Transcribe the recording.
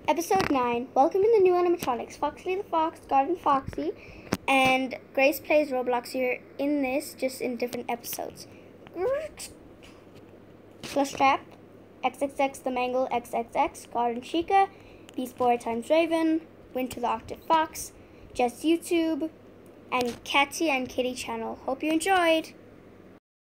Episode 9. Welcome in the new animatronics. Foxley the Fox, Garden Foxy, and Grace plays Roblox here in this, just in different episodes. Slush Trap, XXX the Mangle XXX, Garden Chica, Beast Boy times Raven, Winter the Octave Fox, Jess YouTube, and Catty and Kitty channel. Hope you enjoyed!